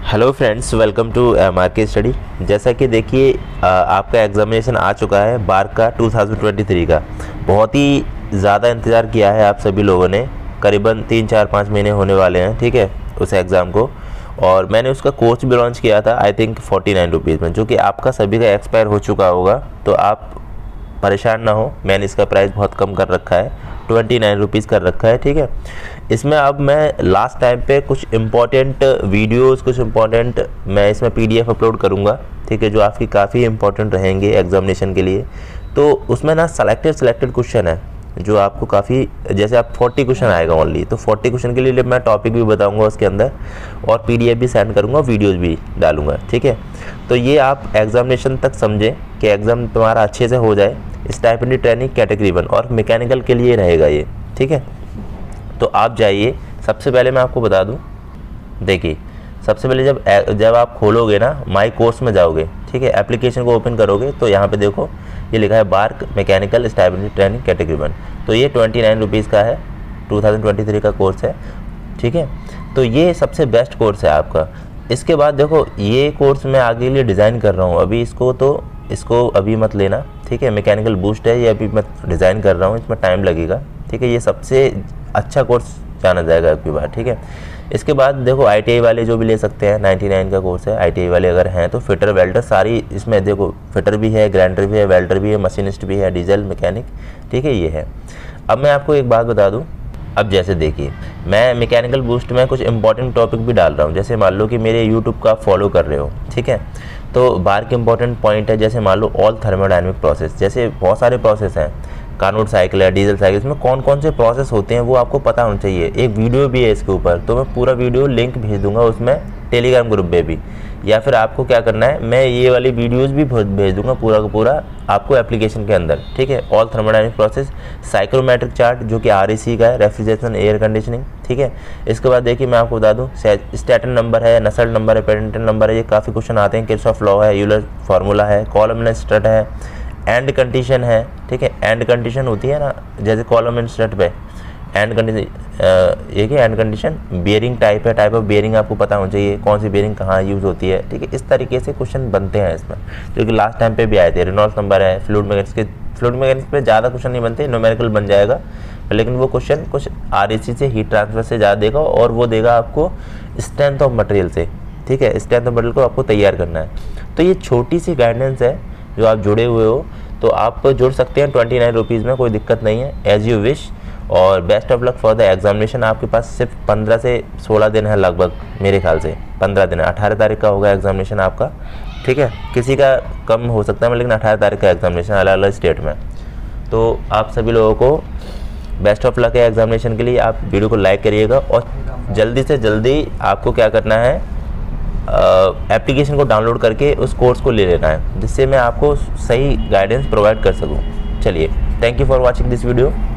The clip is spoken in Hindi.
Hello friends, welcome to MRK study. जैसा कि देखिए आपका एग्ज़ामिनेशन आ चुका है बार का 2023 का। बहुत ही ज़्यादा इंतज़ार किया है आप सभी लोगों ने, करीबन 3-4-5 महीने होने वाले हैं, ठीक है, उस एग्ज़ाम को। और मैंने उसका कोर्स भी लॉन्च किया था आई थिंक 49 रुपीज़ में, जो कि आपका सभी का एक्सपायर हो चुका होगा। तो आप परेशान ना हो, मैंने इसका प्राइस बहुत कम कर रखा है, 29 रुपीज़ कर रखा है, ठीक है। इसमें अब मैं लास्ट टाइम पे कुछ इम्पॉर्टेंट वीडियोस, कुछ इम्पॉर्टेंट मैं इसमें PDF अपलोड करूँगा, ठीक है, जो आपकी काफ़ी इम्पॉर्टेंट रहेंगे एग्जामिनेशन के लिए। तो उसमें ना सेलेक्टेड क्वेश्चन है जो आपको काफ़ी, जैसे आप 40 क्वेश्चन आएगा ओनली, तो 40 क्वेश्चन के लिए मैं टॉपिक भी बताऊंगा उसके अंदर, और PDF भी सेंड करूंगा, वीडियोस भी डालूंगा, ठीक है। तो ये आप एग्जामिनेशन तक समझें कि एग्ज़ाम तुम्हारा अच्छे से हो जाए। स्टाइपेंडी ट्रेनिंग कैटेगरी 1 और मैकेनिकल के लिए रहेगा ये, ठीक है। तो आप जाइए, सबसे पहले मैं आपको बता दूं, देखिए सबसे पहले जब आप खोलोगे ना, माई कोर्स में जाओगे, ठीक है, एप्लीकेशन को ओपन करोगे तो यहाँ पे देखो ये लिखा है BARC mechanical stipendiary training category 1। तो ये 29 रुपीज़ का है, 2023 का कोर्स है, ठीक है। तो ये सबसे बेस्ट कोर्स है आपका। इसके बाद देखो ये कोर्स मैं आगे के लिए डिज़ाइन कर रहा हूँ, अभी इसको अभी मत लेना, ठीक है। मैकेनिकल बूस्ट है, ये अभी मैं डिज़ाइन कर रहा हूँ, इसमें टाइम लगेगा, ठीक है। ये सबसे अच्छा कोर्स जाना जाएगा अगली बार, ठीक है। इसके बाद देखो ITI वाले जो भी ले सकते हैं, 99 का कोर्स है। ITI वाले अगर हैं तो फिटर वेल्डर सारी, इसमें देखो फिटर भी है, ग्राइंडर भी है, वेल्डर भी है, मशीनिस्ट भी है, डीजल मैकेनिक, ठीक है, ये है। अब मैं आपको एक बात बता दूं, अब जैसे देखिए मैं मैकेनिकल बूस्ट में कुछ इंपॉर्टेंट टॉपिक भी डाल रहा हूँ। जैसे मान लो कि मेरे यूट्यूब का आप फॉलो कर रहे हो, ठीक है, तो बार के इंपॉर्टेंट पॉइंट है, जैसे मान लो ऑल थर्मोडायनेमिक प्रोसेस, जैसे बहुत सारे प्रोसेस हैं, कार्नोट साइकिल है, डीजल साइकिल, इसमें कौन कौन से प्रोसेस होते हैं वो आपको पता होना चाहिए। एक वीडियो भी है इसके ऊपर, तो मैं पूरा वीडियो लिंक भेज दूंगा उसमें टेलीग्राम ग्रुप पे भी, या फिर आपको क्या करना है, मैं ये वाली वीडियोस भी भेज दूंगा पूरा का पूरा आपको एप्लीकेशन के अंदर, ठीक है। All thermodynamic process, psychrometric chart जो कि RAC का है, रेफ्रिजरेशन एयर कंडीशनिंग, ठीक है। इसके बाद देखिए मैं आपको बता दूं, स्टैटन नंबर है, नसल नंबर है, पेटेंट नंबर है, ये काफ़ी क्वेश्चन आते हैं। किरचॉफ लॉ है, यूलर फार्मूला है, कॉलम एंड स्ट्रट है, एंड कंडीशन है, ठीक है। एंड कंडीशन होती है ना, जैसे कॉलम एंड स्ट्रट पे एंड कंडीशन, ये क्या एंड कंडीशन, बियरिंग टाइप है, टाइप ऑफ बियरिंग आपको पता होना चाहिए, कौन सी बियरिंग कहाँ यूज़ होती है, ठीक है। इस तरीके से क्वेश्चन बनते हैं इसमें, जो कि लास्ट टाइम पे भी आए थे। रेनॉल्ड्स नंबर है, फ्लूइड मैकेनिक्स पे ज़्यादा क्वेश्चन नहीं बनते, न्यूमेरिकल बन जाएगा, लेकिन वो क्वेश्चन कुछ RAC से, हीट ट्रांसफर से ज़्यादा देगा, और वो देगा आपको स्ट्रेंथ ऑफ मटेरियल से, ठीक है। स्ट्रेंथ ऑफ मटेरियल को आपको तैयार करना है। तो ये छोटी सी गाइडेंस है, जो आप जुड़े हुए हो तो आप जुड़ सकते हैं 29 रुपीज़ में, कोई दिक्कत नहीं है, एज यू विश। और best of luck for the examination. आपके पास सिर्फ 15 से 16 दिन है लगभग, मेरे ख्याल से 15 दिन है। 18 तारीख का होगा एग्जामिनेशन आपका, ठीक है। किसी का कम हो सकता है, लेकिन 18 तारीख का एग्जामिनेशन अलग अलग स्टेट में। तो आप सभी लोगों को बेस्ट ऑफ लक है एग्जामिनेशन के लिए। आप वीडियो को लाइक करिएगा, और जल्दी से जल्दी आपको क्या करना है, एप्लीकेशन को डाउनलोड करके उस कोर्स को ले लेना है, जिससे मैं आपको सही गाइडेंस प्रोवाइड कर सकूं। चलिए, thank you for watching this video.